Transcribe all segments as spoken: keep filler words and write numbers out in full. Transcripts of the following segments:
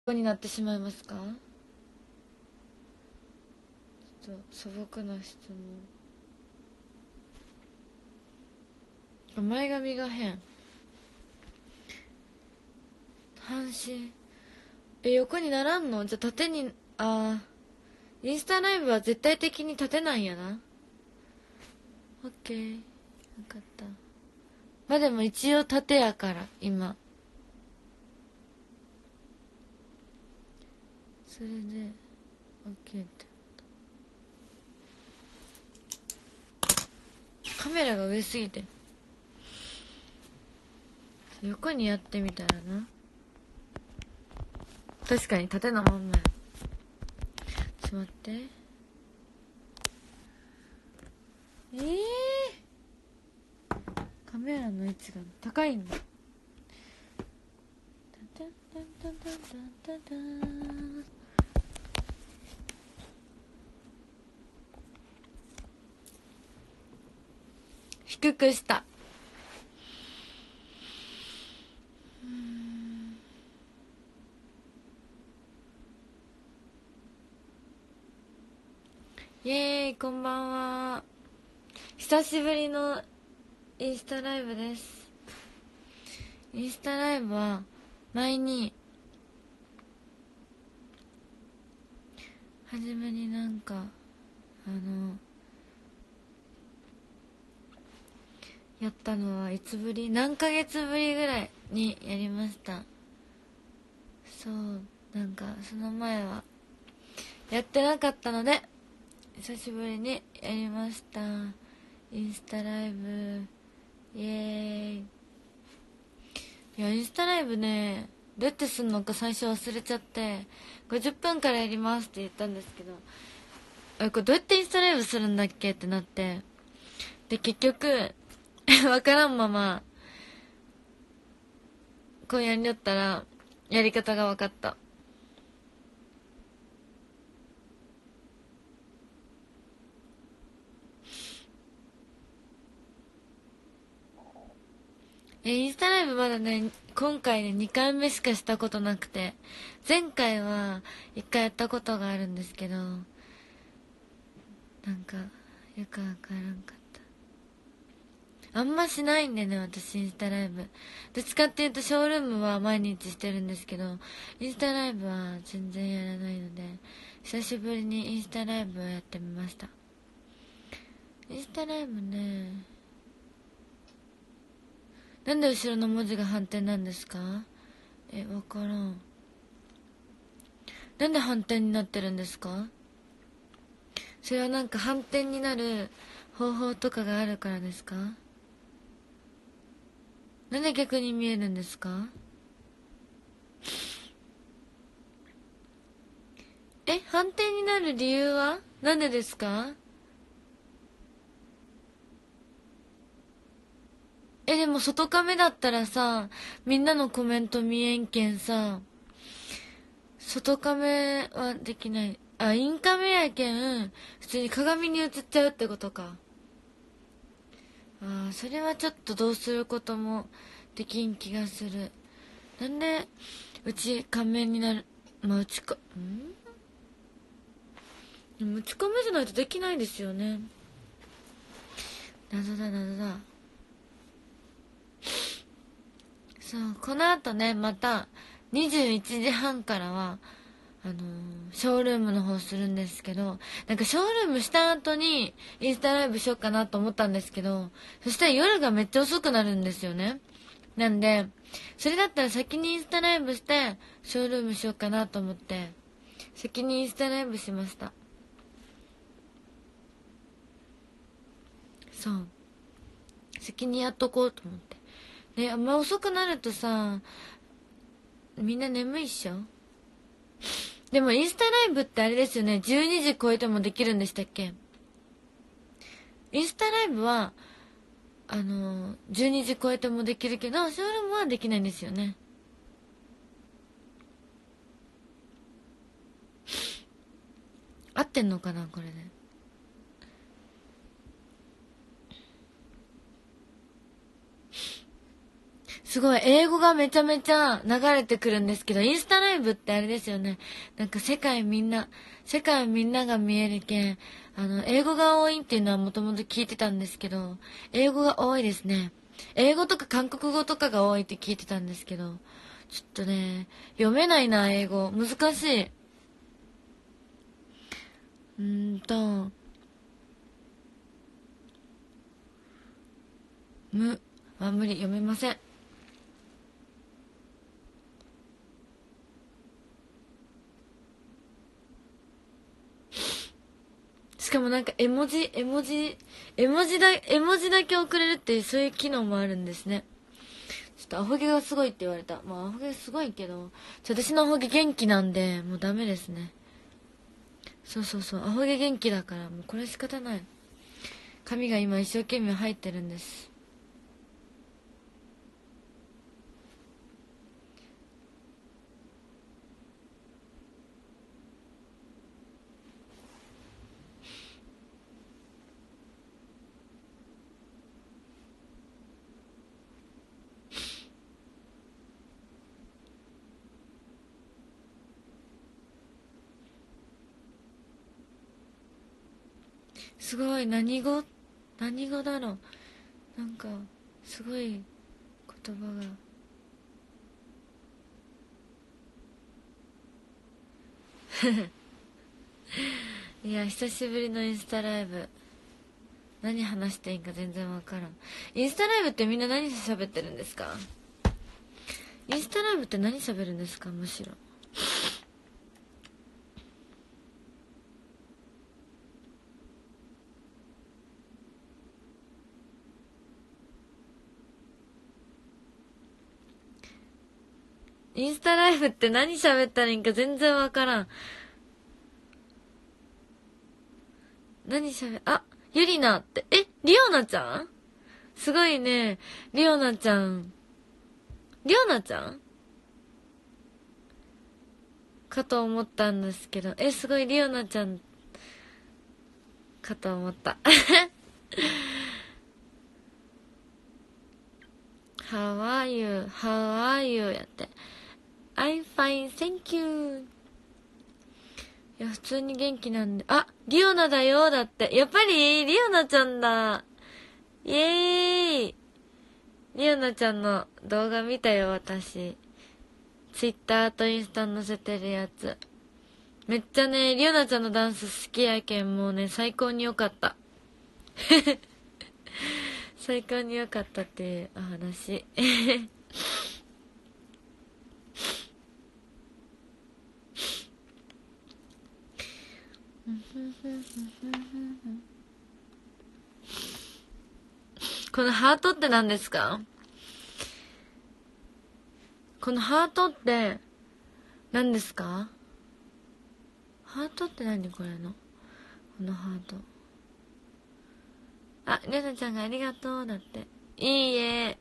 こになってしまいますか？ちょっと素朴な質問。前髪が変。半身。え、横にならんの？じゃあ縦に。あーインスタライブは絶対的に縦なんやな。オッケー、分かった。まあでも一応縦やから今。それで OK って。カメラが上すぎて横にやってみたらな。確かに縦のまんまや。ちょっと待って。えー、カメラの位置が高いんだ。タンタンタンタンタンタンタン。低くした。イエーイ、こんばんは。久しぶりのインスタライブです。インスタライブは前に初めになんかあのやったのはいつぶり？何ヶ月ぶりぐらいにやりました。そう、なんかその前はやってなかったので久しぶりにやりました。インスタライブイエーイ。いやインスタライブね、どうやってすんのか最初忘れちゃって、ごじゅっぷんからやりますって言ったんですけど、あれこれどうやってインスタライブするんだっけってなって、で結局わからんままこうやりよったらやり方が分かった。えインスタライブまだね今回でにかいめしかしたことなくて、前回はいっかいやったことがあるんですけど、なんかよくわからんかった。あんましないんでね私インスタライブ。どっちかっていうとショールームは毎日してるんですけど、インスタライブは全然やらないので久しぶりにインスタライブをやってみました。インスタライブね、なんで後ろの文字が反転なんですか？え、わからん。なんで反転になってるんですか？それはなんか反転になる方法とかがあるからですか？なんで逆に見えるんですか？え、反転になる理由はなんでですか？え、でも外カメだったらさ、みんなのコメント見えんけんさ、外カメはできない。あ、インカメやけん、普通に鏡に映っちゃうってことか。ああ、それはちょっとどうすることもできん気がする。なんで、うち仮面になる、まあ、うちか、んでもうち仮面じゃないとできないですよね。謎だ謎だ。そう、この後ね、また、にじゅういちじはんからは、あのーショールームの方するんですけど、なんかショールームした後にインスタライブしようかなと思ったんですけど、そしたら夜がめっちゃ遅くなるんですよね。なんで、それだったら先にインスタライブして、ショールームしようかなと思って、先にインスタライブしました。そう。先にやっとこうと思って。ね、あんま遅くなるとさ、みんな眠いっしょ？でもインスタライブってあれですよね、じゅうにじ超えてもできるんでしたっけ？インスタライブは、あの、じゅうにじ超えてもできるけど、ショールームはできないんですよね。合ってんのかなこれで。 すごい、英語がめちゃめちゃ流れてくるんですけど、インスタライブってあれですよね。なんか世界みんな、世界みんなが見えるけん、あの、英語が多いっていうのはもともと聞いてたんですけど、英語が多いですね。英語とか韓国語とかが多いって聞いてたんですけど、ちょっとね、読めないな、英語。難しい。うーんと、む、あ、無理、読めません。しかもなんか絵文字、絵文字、絵文字だ、絵文字だけ送れるっていうそういう機能もあるんですね。ちょっとアホ毛がすごいって言われた。まあアホ毛すごいけど、ちょ私のアホ毛元気なんで、もうダメですね。そうそうそう、アホ毛元気だから、もうこれ仕方ない。髪が今一生懸命入ってるんです。すごい、何語何語だろう。なんか、すごい言葉が。いや、久しぶりのインスタライブ。何話していいか全然わからん。インスタライブってみんな何喋ってるんですか？インスタライブって何喋るんですか？むしろ。インスタライブって何喋ったらいいんか全然わからん。何喋、あ、ゆりなって、え、りおなちゃん？すごいね。りおなちゃん。りおなちゃんかと思ったんですけど、え、すごいりおなちゃんかと思った。How are you? How are you? やって。I'm fine, thank you. いや、普通に元気なんで。あ、リオナだよ、だって。やっぱり、リオナちゃんだ。イエーイ。リオナちゃんの動画見たよ、私。ツイッターとインスタに載せてるやつ。めっちゃね、リオナちゃんのダンス好きやけん、もうね、最高に良かった。最高に良かったっていうお話。このハートって何ですか？このハートって何ですか？ハートって何これのこのハート。あ、りょなちゃんがありがとうだって。いいえ。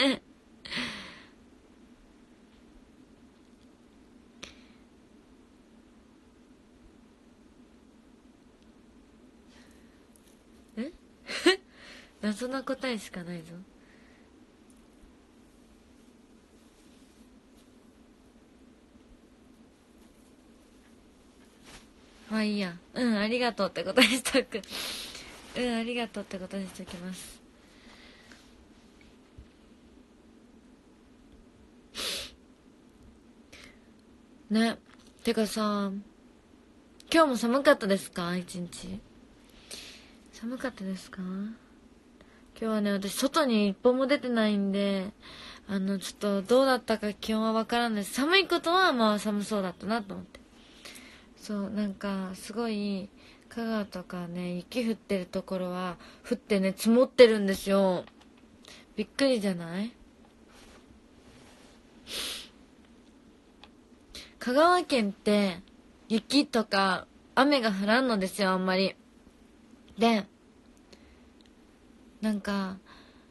え謎な答えしかないぞ。まあいいや。うん、ありがとうってことにしとく。うん、ありがとうってことにしときます。ね。てかさ、今日も寒かったですか？一日。寒かったですか？今日はね、私外に一歩も出てないんで、あの、ちょっとどうだったか気温はわからんです。寒いことはまあ寒そうだったなと思って。そう、なんか、すごい、香川とかね、雪降ってるところは、降ってね、積もってるんですよ。びっくりじゃない？香川県って、雪とか、雨が降らんのですよ、あんまり。で、なんか、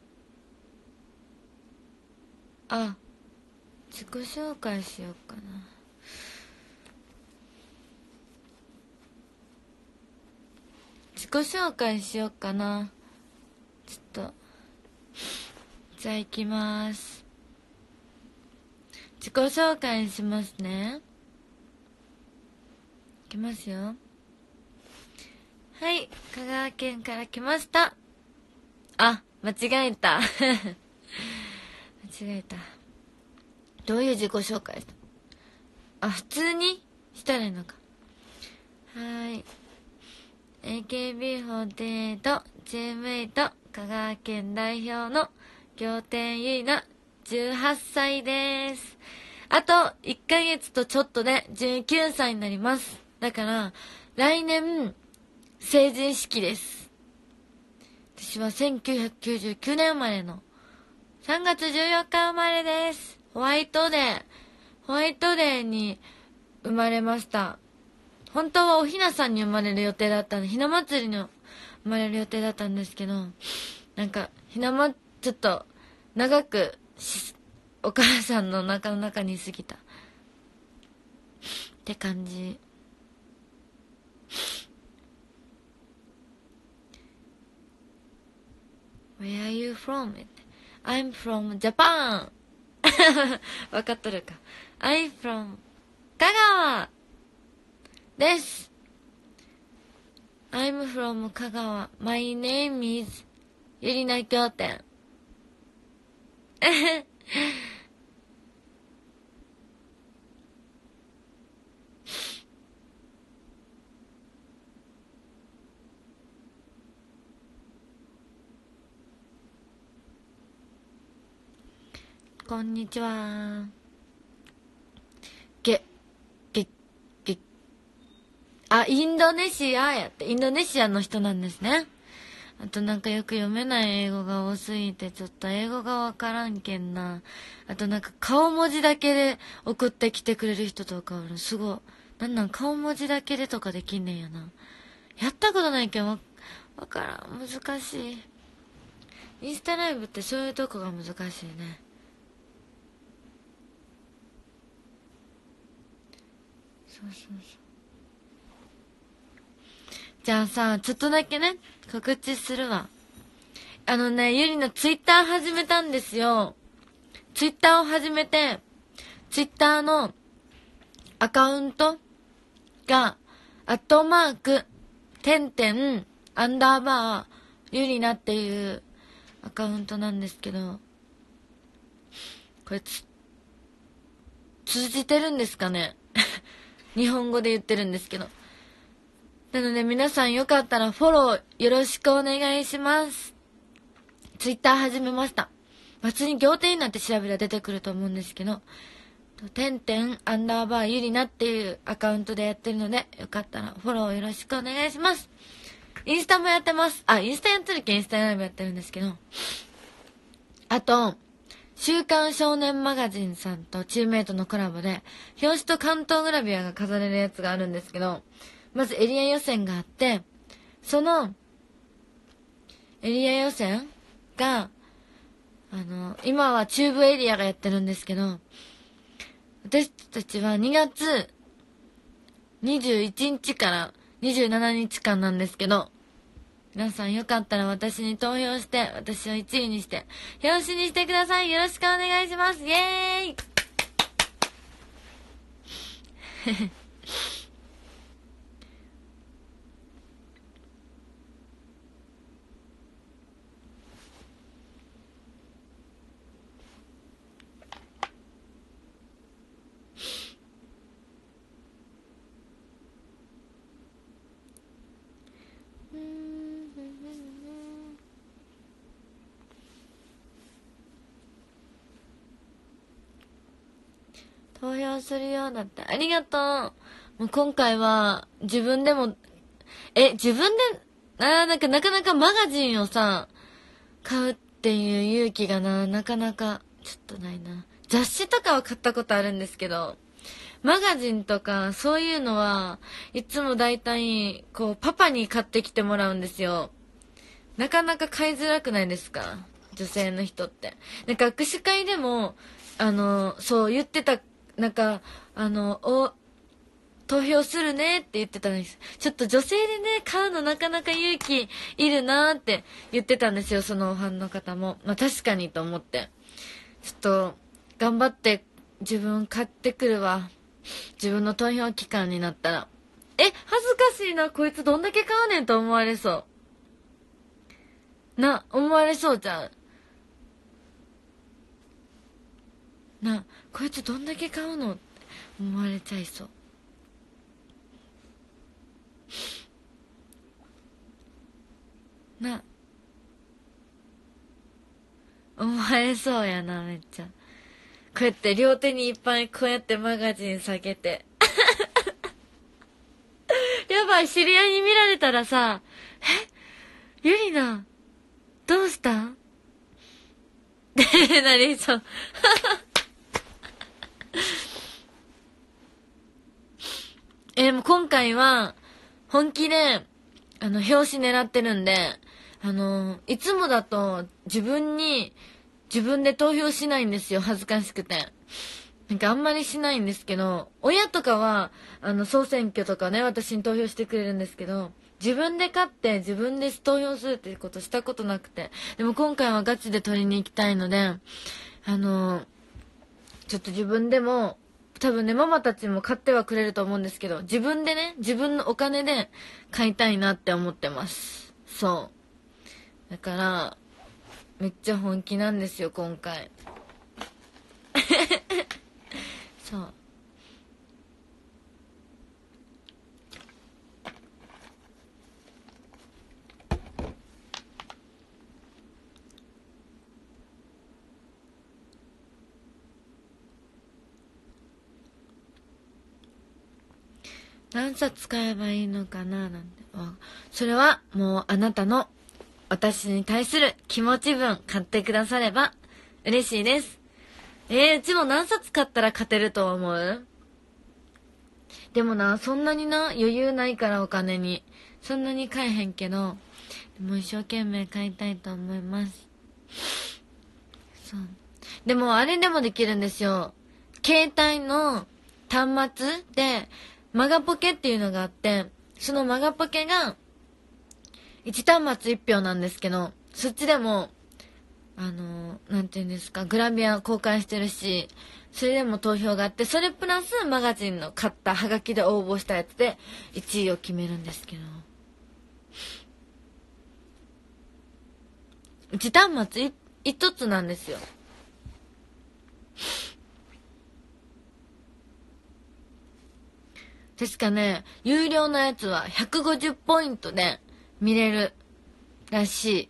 あ、自己紹介しようかな。自己紹介しようかな。ちょっと、じゃあ行きます。 己紹介しますね。いきますよ。はい、香川県から来ました。あ、間違えた。間違えた。どういう自己紹介した？あ、普通にしたらいいのか。はーい。エーケービーフォーティーエイト チームメイト香川県代表の仰天ゆいなじゅうはっさいです。あといっかげつとちょっとでじゅうきゅうさいになります。だから来年成人式です。私はせんきゅうひゃくきゅうじゅうきゅうねん生まれのさんがつじゅうよっか生まれです。ホワイトデーホワイトデーに生まれました。本当はおひなさんに生まれる予定だったんで、ひな祭りの生まれる予定だったんですけど、なんかひなまちょっと長くお母さんの中の中にいすぎたって感じ。Where are you from? I'm from Japan. わかっとるか。I'm from 香川です。I'm from 香川。My name is ゆりな仰天。こんにちは。げ、げ、げ、あ、インドネシアやって、インドネシアの人なんですね。あとなんかよく読めない英語が多すぎて、ちょっと英語がわからんけんな。あとなんか顔文字だけで送ってきてくれる人とかおる。すごい。なんなん顔文字だけでとかできんねんやな。やったことないけんわ、わからん。難しい。インスタライブってそういうとこが難しいね。そうそうそう。じゃあさ、ちょっとだけね、告知するわ。あのね、ゆりのツイッター始めたんですよ。ツイッターを始めて、ツイッターのアカウントが、アットマーク、てんてん、アンダーバー、ゆりなっていうアカウントなんですけど、これつ、通じてるんですかね。日本語で言ってるんですけど。なので皆さんよかったらフォローよろしくお願いします。ツイッター始めました。普通に仰天になって調べたら出てくると思うんですけど、てんてんアンダーバーゆりなっていうアカウントでやってるので、よかったらフォローよろしくお願いします。インスタもやってます。あ、インスタやってるけんインスタライブやってるんですけど。あと、週刊少年マガジンさんとチームメイトのコラボで、表紙と関東グラビアが飾れるやつがあるんですけど、まずエリア予選があって、その、エリア予選が、あの、今は中部エリアがやってるんですけど、私たちはにがつにじゅういちにちからにじゅうしちにちかんなんですけど、皆さんよかったら私に投票して、私をいちいにして、表紙にしてください。よろしくお願いします。イエーイ投票するようだって。ありがとう。もう今回は自分でも、え、自分で、あーなんかなかなかマガジンをさ、買うっていう勇気がな、なかなか、ちょっとないな。雑誌とかは買ったことあるんですけど、マガジンとかそういうのはいつもだいたい、こう、パパに買ってきてもらうんですよ。なかなか買いづらくないですか？女性の人って。なんか握手会でも、あの、そう言ってた、なんか、あの、お、投票するねって言ってたんです。ちょっと女性でね、買うのなかなか勇気いるなーって言ってたんですよ、そのファンの方も。まあ確かにと思って。ちょっと、頑張って自分買ってくるわ。自分の投票期間になったら。え、恥ずかしいな。こいつどんだけ買うねんと思われそう。な、思われそうじゃん。な、こいつどんだけ買うのって思われちゃいそう。な、思われそうやな、めっちゃ。こうやって両手にいっぱいこうやってマガジン下げて。やばい、知り合いに見られたらさ、えゆりな、どうしたってなりそう。え、でも今回は、本気で、あの、表紙狙ってるんで、あの、いつもだと自分に、自分で投票しないんですよ、恥ずかしくて。なんかあんまりしないんですけど、親とかは、あの、総選挙とかね、私に投票してくれるんですけど、自分で勝って自分で投票するっていうことしたことなくて。でも今回はガチで取りに行きたいので、あの、ちょっと自分でも、多分ね、ママたちも買ってはくれると思うんですけど、自分でね、自分のお金で買いたいなって思ってます。そう。だから、めっちゃ本気なんですよ、今回。そう。何冊買えばいいのかななんて。それはもうあなたの私に対する気持ち分買ってくだされば嬉しいです。えー、うちも何冊買ったら勝てると思う？でもな、そんなにな、余裕ないからお金に。そんなに買えへんけど、でも一生懸命買いたいと思います。そう。でもあれでもできるんですよ。携帯の端末で、マガポケっていうのがあって、そのマガポケが、いち端末いち票なんですけど、そっちでも、あの、なんて言うんですか、グラビア公開してるし、それでも投票があって、それプラスマガジンの買ったハガキで応募したやつでいちいを決めるんですけど。いち端末い一つなんですよ。確かね、有料のやつはひゃくごじゅうポイントで見れるらしい。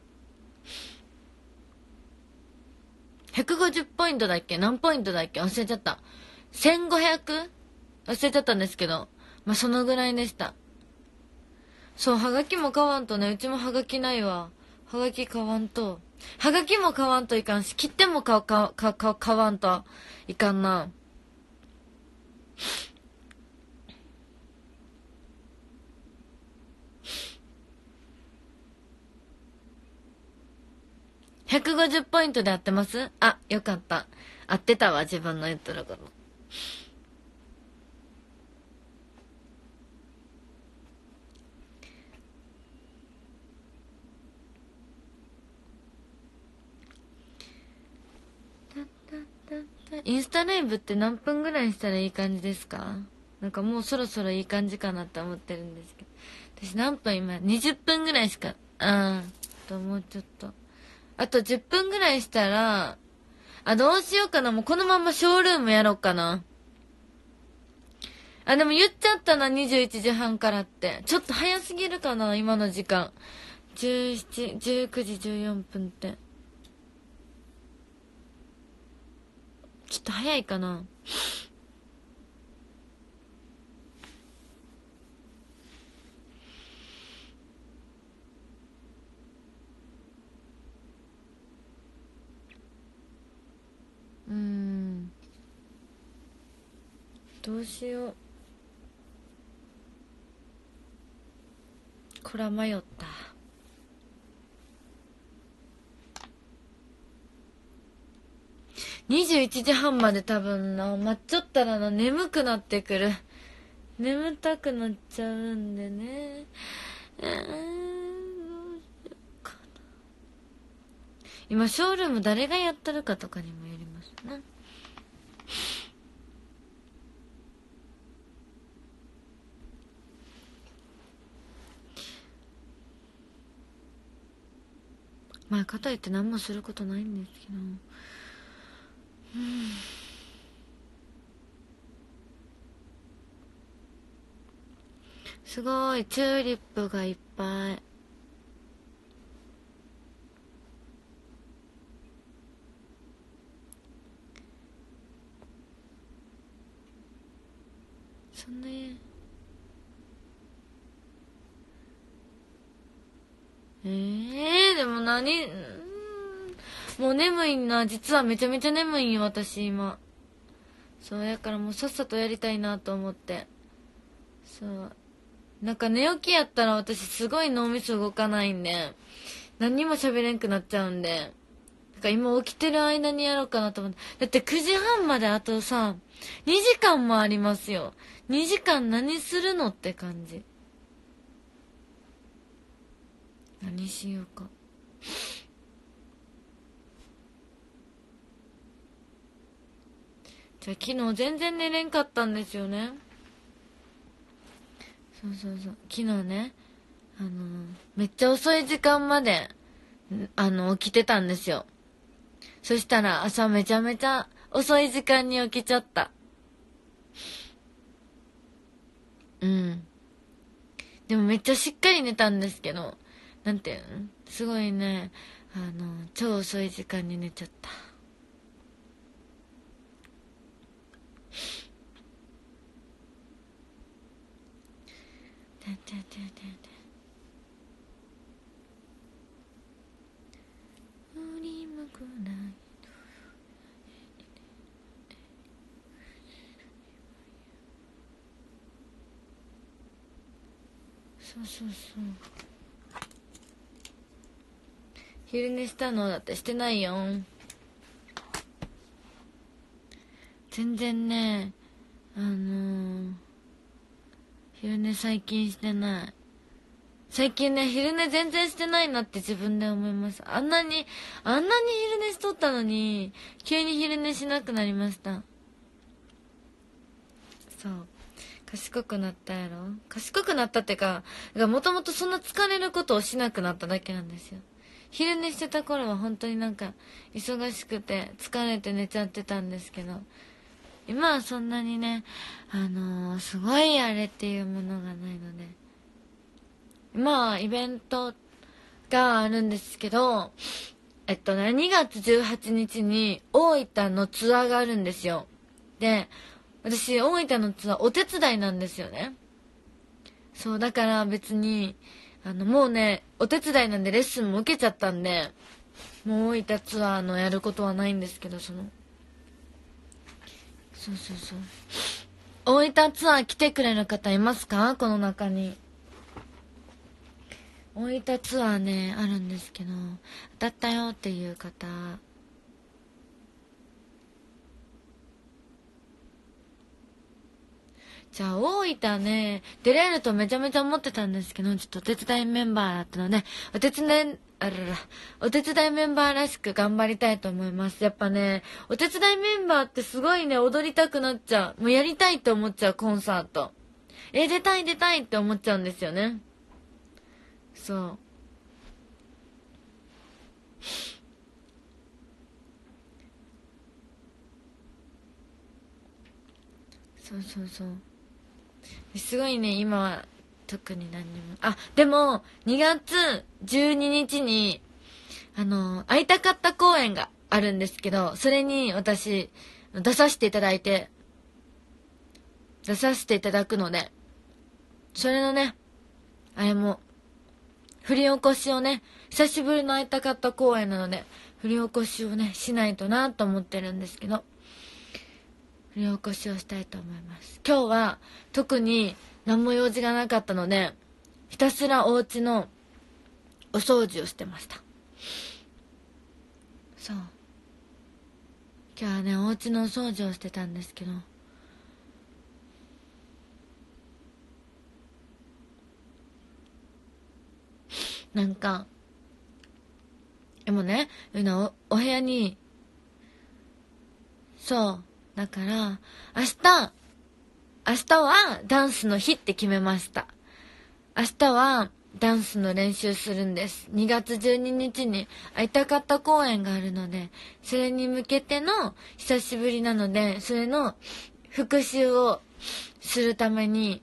ひゃくごじゅうポイントだっけ？何ポイントだっけ？忘れちゃった。せんごひゃく？ 忘れちゃったんですけど、まあ、そのぐらいでした。そう、はがきも買わんとね、うちもはがきないわ。はがき買わんと。はがきも買わんといかんし、切っても買か、か、か、買わんといかんな。ひゃくごじゅうポイントで合ってます？あ、よかった。合ってたわ、自分の言ってること。インスタライブって何分ぐらいしたらいい感じですか？なんかもうそろそろいい感じかなって思ってるんですけど。私何分今、にじゅっぷんぐらいしか、あー、ともうちょっと。あとじゅっぷんぐらいしたら、あ、どうしようかな。もうこのままショールームやろうかな。あ、でも言っちゃったな、にじゅういちじはんからって。ちょっと早すぎるかな、今の時間。じゅうしち、じゅうくじじゅうよんぷんって。ちょっと早いかな。うーん。どうしよう。こら迷った。にじゅういちじはんまで多分な、待っちゃったらな、眠くなってくる。眠たくなっちゃうんでね。うーん、どうしようかな。今、ショールーム誰がやってるかとかにもよりますね。 まあかといって何もすることないんですけど、うん、すごいチューリップがいっぱい。そんなえー、でも何、うーん、もう眠いな。実はめちゃめちゃ眠いよ私今。そうやからもうさっさとやりたいなと思って。そう、なんか寝起きやったら私すごい脳みそ動かないんで何にも喋れんくなっちゃうんで、なんか今起きてる間にやろうかなと思って。だってくじはんまであとさにじかんもありますよ。にじかん何するのって感じ。何しようか。じゃあ昨日全然寝れんかったんですよね。そうそうそう、昨日ね、あのー、めっちゃ遅い時間まであの起きてたんですよ。そしたら朝めちゃめちゃ遅い時間に起きちゃった。うん。でもめっちゃしっかり寝たんですけど、なんていうの、すごいね、あの超遅い時間に寝ちゃった。ててててて、振り向くない。そうそうそう。昼寝したのだってしてないよ。全然ね、あのー、昼寝最近してない。最近ね、昼寝全然してないなって自分で思います。あんなに、あんなに昼寝しとったのに、急に昼寝しなくなりました。そう。賢くなったやろ。賢くなったってか、もともとそんな疲れることをしなくなっただけなんですよ。昼寝してた頃は本当になんか、忙しくて疲れて寝ちゃってたんですけど、今はそんなにね、あのー、すごいあれっていうものがないので、まあイベントがあるんですけど、えっとね、にがつじゅうはちにちに大分のツアーがあるんですよ。で、私大分のツアーお手伝いなんですよね。そうだから別にあのもうね、お手伝いなんでレッスンも受けちゃったんで、もう大分ツアーのやることはないんですけど、そのそうそうそう、大分ツアー来てくれる方いますか、この中に。大分ツアーねあるんですけど、当たったよっていう方。じゃあ大分ね出れるとめちゃめちゃ思ってたんですけど、ちょっとお手伝いメンバーだったので、お手伝いあららお手伝いメンバーらしく頑張りたいと思います。やっぱね、お手伝いメンバーってすごいね、踊りたくなっちゃう。もうやりたいって思っちゃう。コンサート、え出たい出たいって思っちゃうんですよね。そうそうそうそう、すごいね今は特に何にも。あ、でもにがつじゅうににちにあの会いたかった公演があるんですけど、それに私出させていただいて出させていただくので、それのねあれも振り起こしをね、久しぶりの会いたかった公演なので振り起こしをねしないとなと思ってるんですけど、振り起こしをしたいと思います。今日は特に何も用事がなかったので、ひたすらお家のお掃除をしてました。そう、今日はねお家のお掃除をしてたんですけど、なんかでもね、お、お部屋に、そうだから明日明日はダンスの日って決めました。明日はダンスの練習するんです。にがつじゅうににちに会いたかった公演があるので、それに向けての久しぶりなので、それの復習をするために、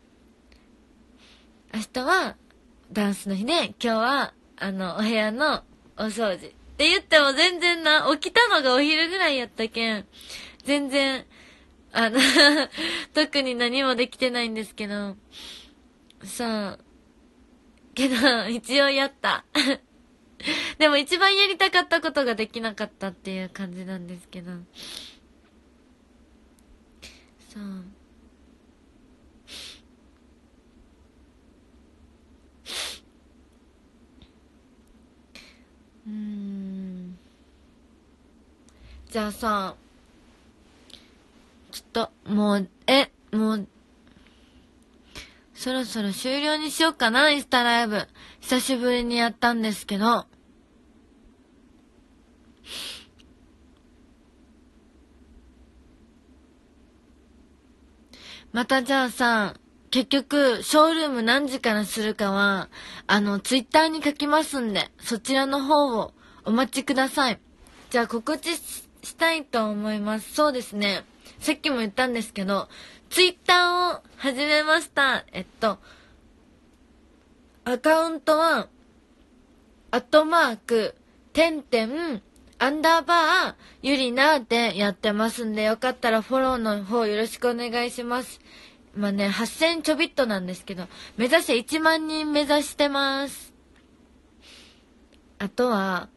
明日はダンスの日で、今日はあのお部屋のお掃除って言っても全然な、起きたのがお昼ぐらいやったけん、全然あの特に何もできてないんですけど、そうけど一応やったでも一番やりたかったことができなかったっていう感じなんですけど、そううーんじゃあさ、ちょっともうえもうそろそろ終了にしようかな。インスタライブ久しぶりにやったんですけど、またじゃあさ、結局ショールーム何時からするかはあのツイッターに書きますんで、そちらの方をお待ちください。じゃあ告知 し, したいと思います。そうですね、さっきも言ったんですけど、ツイッターを始めました。えっとアカウントはアットマークてんてんアンダーバーゆりなでやってますんで、よかったらフォローの方よろしくお願いします。まあね、はっせんちょびっとなんですけど、目指していちまんにん目指してます。あとは